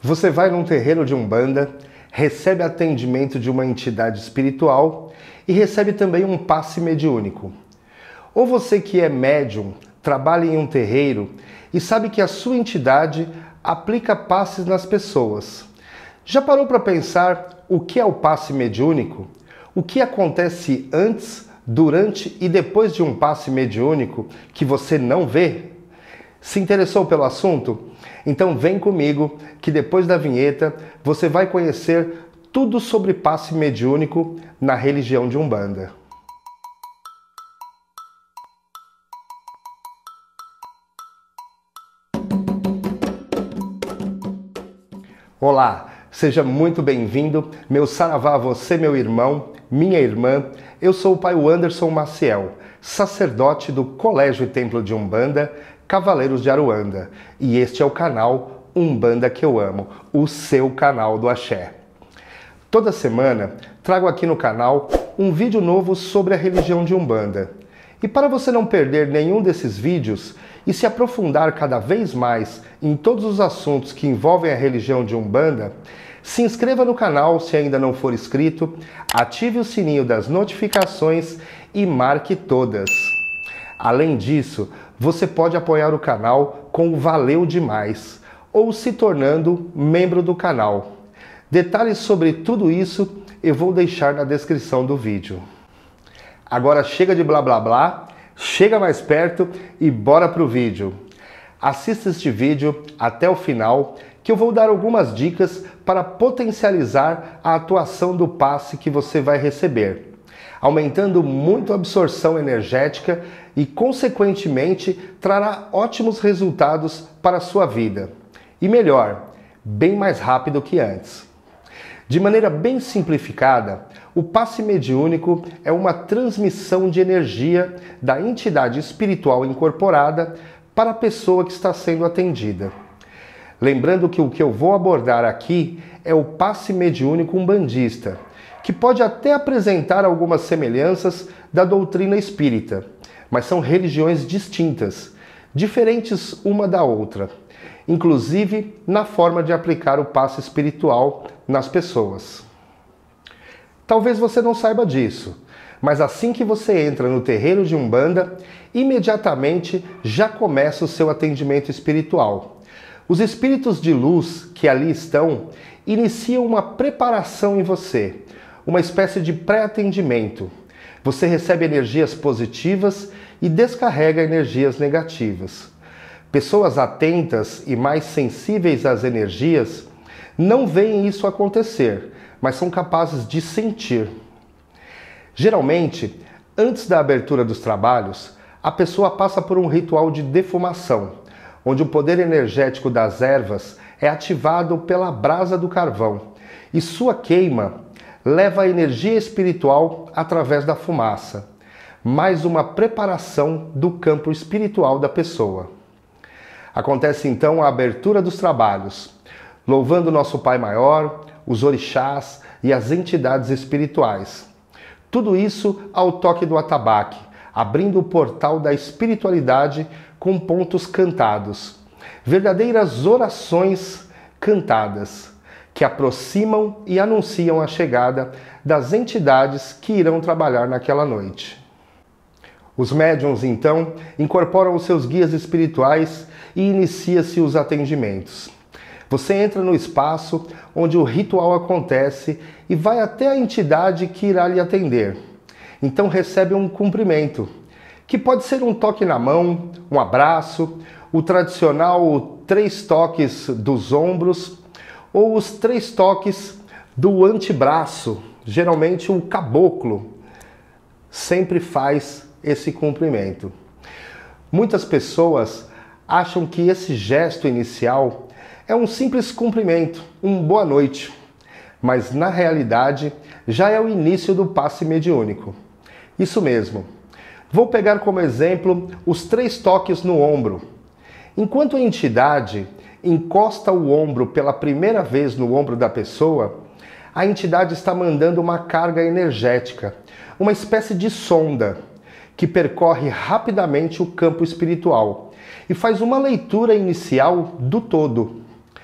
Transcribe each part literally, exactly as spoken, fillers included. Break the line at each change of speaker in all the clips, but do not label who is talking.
Você vai num terreiro de Umbanda, recebe atendimento de uma entidade espiritual e recebe também um passe mediúnico. Ou você que é médium, trabalha em um terreiro e sabe que a sua entidade aplica passes nas pessoas. Já parou para pensar o que é o passe mediúnico? O que acontece antes, durante e depois de um passe mediúnico que você não vê? Se interessou pelo assunto? Então vem comigo que depois da vinheta você vai conhecer tudo sobre passe mediúnico na religião de Umbanda. Olá, seja muito bem-vindo, meu saravá a você, meu irmão, minha irmã. Eu sou o pai Anderson Maciel, sacerdote do Colégio e Templo de Umbanda, Cavaleiros de Aruanda, e este é o canal Umbanda que eu amo, o seu canal do Axé. Toda semana trago aqui no canal um vídeo novo sobre a religião de Umbanda. E para você não perder nenhum desses vídeos e se aprofundar cada vez mais em todos os assuntos que envolvem a religião de Umbanda, se inscreva no canal se ainda não for inscrito, ative o sininho das notificações e marque todas. Além disso, você pode apoiar o canal com o Valeu Demais ou se tornando membro do canal. Detalhes sobre tudo isso eu vou deixar na descrição do vídeo. Agora chega de blá blá blá, chega mais perto e bora pro vídeo. Assista este vídeo até o final que eu vou dar algumas dicas para potencializar a atuação do passe que você vai receber, aumentando muito a absorção energética e, consequentemente, trará ótimos resultados para a sua vida. E melhor, bem mais rápido que antes. De maneira bem simplificada, o passe mediúnico é uma transmissão de energia da entidade espiritual incorporada para a pessoa que está sendo atendida. Lembrando que o que eu vou abordar aqui é o passe mediúnico umbandista, que pode até apresentar algumas semelhanças da doutrina espírita, mas são religiões distintas, diferentes uma da outra, inclusive na forma de aplicar o passe espiritual nas pessoas. Talvez você não saiba disso, mas assim que você entra no terreiro de Umbanda, imediatamente já começa o seu atendimento espiritual. Os espíritos de luz que ali estão iniciam uma preparação em você, uma espécie de pré-atendimento. Você recebe energias positivas e descarrega energias negativas. Pessoas atentas e mais sensíveis às energias não veem isso acontecer, mas são capazes de sentir. Geralmente, antes da abertura dos trabalhos, a pessoa passa por um ritual de defumação, onde o poder energético das ervas é ativado pela brasa do carvão, e sua queima leva a energia espiritual através da fumaça, mais uma preparação do campo espiritual da pessoa. Acontece então a abertura dos trabalhos, louvando nosso Pai Maior, os orixás e as entidades espirituais. Tudo isso ao toque do atabaque, abrindo o portal da espiritualidade com pontos cantados, verdadeiras orações cantadas, que aproximam e anunciam a chegada das entidades que irão trabalhar naquela noite. Os médiuns, então, incorporam os seus guias espirituais e inicia-se os atendimentos. Você entra no espaço onde o ritual acontece e vai até a entidade que irá lhe atender. Então recebe um cumprimento, que pode ser um toque na mão, um abraço, o tradicional três toques dos ombros ou os três toques do antebraço. Geralmente o caboclo sempre faz esse cumprimento. Muitas pessoas acham que esse gesto inicial é um simples cumprimento, um boa noite, mas na realidade já é o início do passe mediúnico. Isso mesmo. Vou pegar como exemplo os três toques no ombro. Enquanto a entidade encosta o ombro pela primeira vez no ombro da pessoa, a entidade está mandando uma carga energética, uma espécie de sonda, que percorre rapidamente o campo espiritual e faz uma leitura inicial do todo.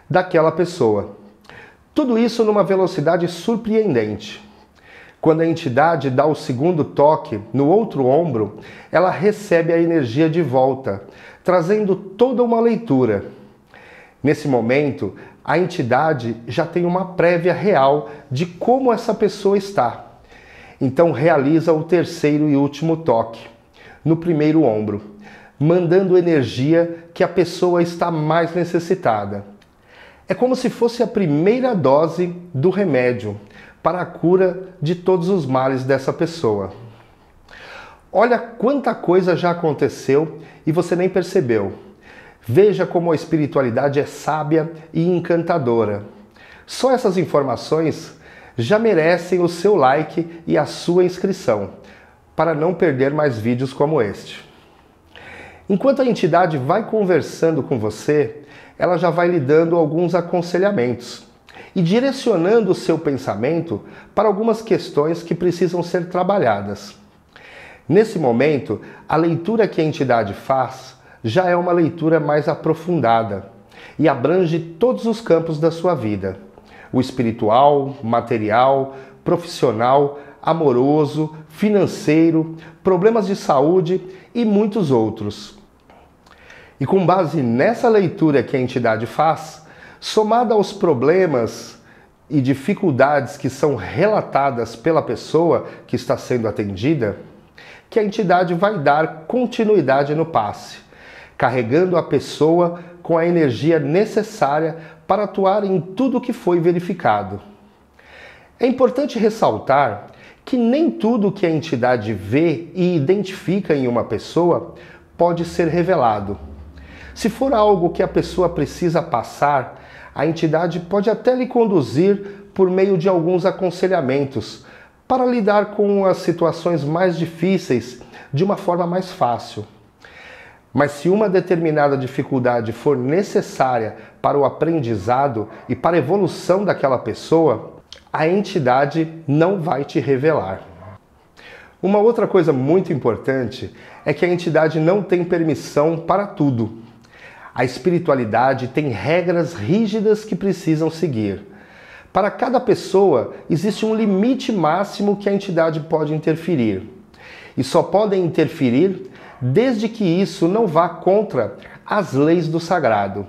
daquela pessoa. Tudo isso numa velocidade surpreendente. Quando a entidade dá o segundo toque no outro ombro, ela recebe a energia de volta, trazendo toda uma leitura. Nesse momento, a entidade já tem uma prévia real de como essa pessoa está. Então realiza o terceiro e último toque, no primeiro ombro, mandando energia que a pessoa está mais necessitada. É como se fosse a primeira dose do remédio para a cura de todos os males dessa pessoa. Olha quanta coisa já aconteceu e você nem percebeu. Veja como a espiritualidade é sábia e encantadora. Só essas informações já merecem o seu like e a sua inscrição, para não perder mais vídeos como este. Enquanto a entidade vai conversando com você, ela já vai lhe dando alguns aconselhamentos e direcionando o seu pensamento para algumas questões que precisam ser trabalhadas. Nesse momento, a leitura que a entidade faz já é uma leitura mais aprofundada e abrange todos os campos da sua vida: o espiritual, material, profissional, amoroso, financeiro, problemas de saúde e muitos outros. E com base nessa leitura que a entidade faz, somada aos problemas e dificuldades que são relatadas pela pessoa que está sendo atendida, que a entidade vai dar continuidade no passe, carregando a pessoa com a energia necessária para atuar em tudo que foi verificado. É importante ressaltar que nem tudo que a entidade vê e identifica em uma pessoa pode ser revelado. Se for algo que a pessoa precisa passar, a entidade pode até lhe conduzir por meio de alguns aconselhamentos para lidar com as situações mais difíceis de uma forma mais fácil. Mas se uma determinada dificuldade for necessária para o aprendizado e para a evolução daquela pessoa, a entidade não vai te revelar. Uma outra coisa muito importante é que a entidade não tem permissão para tudo. A espiritualidade tem regras rígidas que precisam seguir. Para cada pessoa, existe um limite máximo que a entidade pode interferir. E só podem interferir desde que isso não vá contra as leis do sagrado.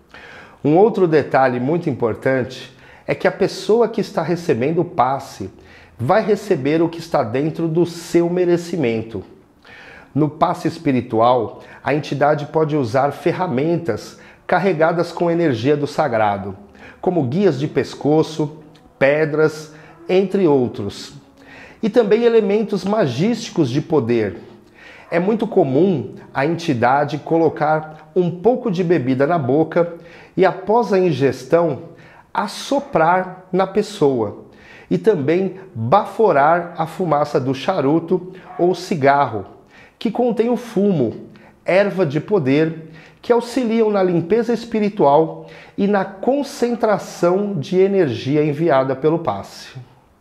Um outro detalhe muito importante é que a pessoa que está recebendo o passe vai receber o que está dentro do seu merecimento. No passe espiritual, a entidade pode usar ferramentas carregadas com energia do sagrado, como guias de pescoço, pedras, entre outros. E também elementos magísticos de poder. É muito comum a entidade colocar um pouco de bebida na boca e, após a ingestão, assoprar na pessoa e também baforar a fumaça do charuto ou cigarro, que contém o fumo, erva de poder, que auxiliam na limpeza espiritual e na concentração de energia enviada pelo passe.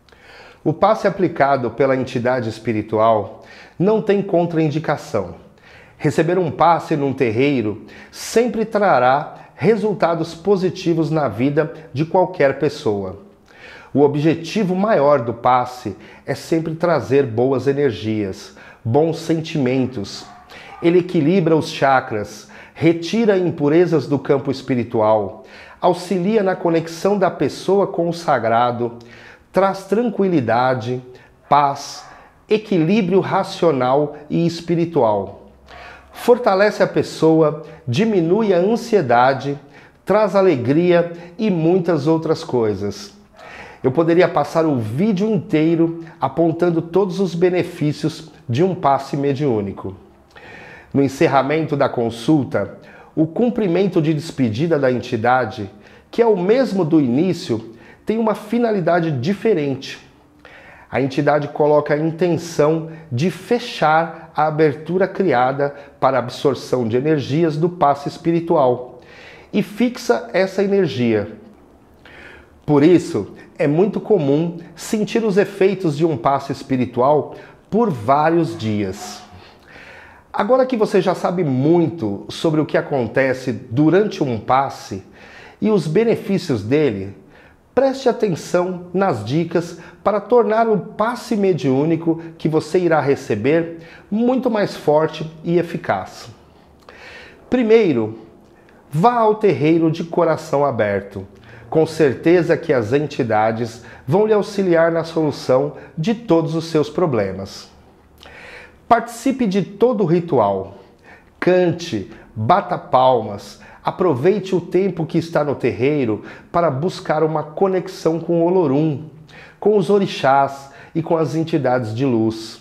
O passe aplicado pela entidade espiritual não tem contraindicação. Receber um passe num terreiro sempre trará resultados positivos na vida de qualquer pessoa. O objetivo maior do passe é sempre trazer boas energias, bons sentimentos. Ele equilibra os chakras, retira impurezas do campo espiritual, auxilia na conexão da pessoa com o sagrado, traz tranquilidade, paz, equilíbrio racional e espiritual. Fortalece a pessoa, diminui a ansiedade, traz alegria e muitas outras coisas. Eu poderia passar o vídeo inteiro apontando todos os benefícios de um passe mediúnico. No encerramento da consulta, o cumprimento de despedida da entidade, que é o mesmo do início, tem uma finalidade diferente. A entidade coloca a intenção de fechar a abertura criada para a absorção de energias do passe espiritual e fixa essa energia. Por isso, é muito comum sentir os efeitos de um passe espiritual por vários dias. Agora que você já sabe muito sobre o que acontece durante um passe e os benefícios dele, preste atenção nas dicas para tornar o passe mediúnico que você irá receber muito mais forte e eficaz. Primeiro, vá ao terreiro de coração aberto. Com certeza que as entidades vão lhe auxiliar na solução de todos os seus problemas. Participe de todo o ritual. Cante, bata palmas, aproveite o tempo que está no terreiro para buscar uma conexão com o Olorum, com os orixás e com as entidades de luz.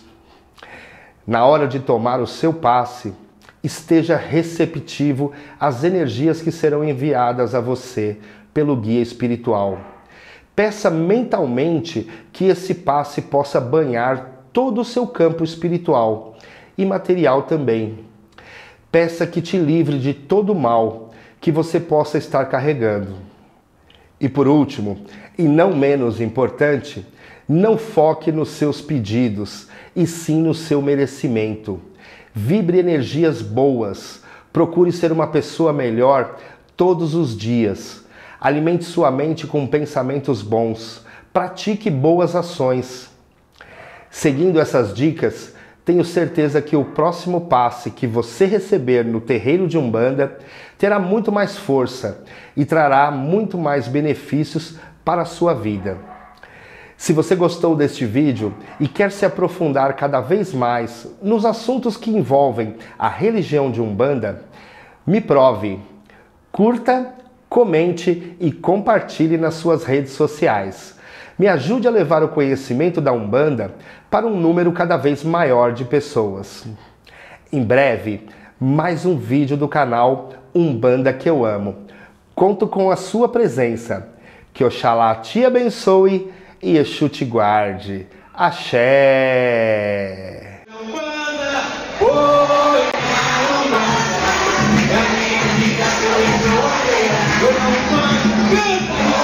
Na hora de tomar o seu passe, esteja receptivo às energias que serão enviadas a você pelo guia espiritual. Peça mentalmente que esse passe possa banhar todo o seu campo espiritual e material também. Peça que te livre de todo o mal que você possa estar carregando. E por último, e não menos importante, não foque nos seus pedidos, e sim no seu merecimento. Vibre energias boas, procure ser uma pessoa melhor todos os dias. Alimente sua mente com pensamentos bons, pratique boas ações. Seguindo essas dicas, tenho certeza que o próximo passe que você receber no terreiro de Umbanda terá muito mais força e trará muito mais benefícios para a sua vida. Se você gostou deste vídeo e quer se aprofundar cada vez mais nos assuntos que envolvem a religião de Umbanda, me prove, curta, comente e compartilhe nas suas redes sociais. Me ajude a levar o conhecimento da Umbanda para um número cada vez maior de pessoas. Em breve, mais um vídeo do canal Umbanda que eu amo. Conto com a sua presença. Que Oxalá te abençoe e Exu te guarde. Axé! Umbanda,